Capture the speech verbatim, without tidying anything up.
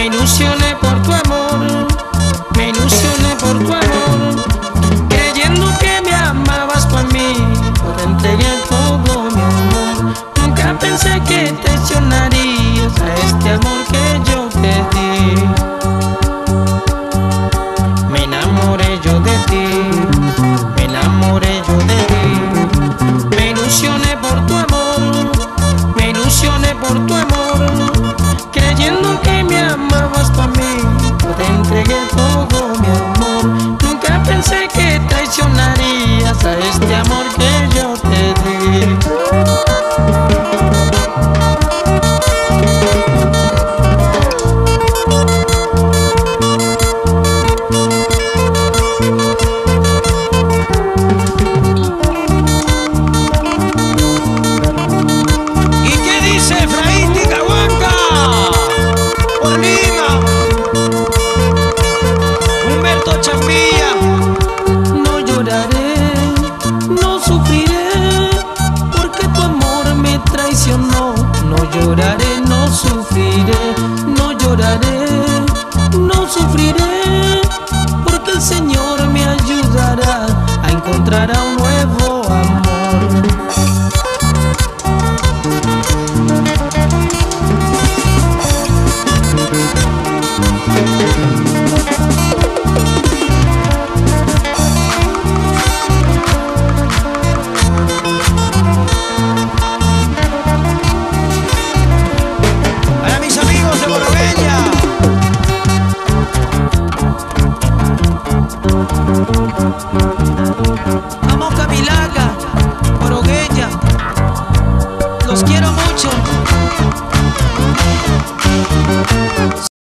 Me ilusioné por tu amor, me ilusioné por tu amor, creyendo que me amabas por mí, yo te entregué todo mi amor. Nunca pensé que traicionarías a este amor que yo te di. Me enamoré yo de ti, me enamoré yo de ti. Me ilusioné por tu amor, me ilusioné por tu amor, creyendo que me amabas para mí, yo te entregué todo mi amor. Nunca pensé que traicionarías a este amor que yo te di. No lloraré, no sufriré, porque tu amor me traicionó. No lloraré, no sufriré, no lloraré, no sufriré, porque el Señor me ayudará a encontrar a un nuevo amor. Vamos Camilaca, Orogueña, los quiero mucho.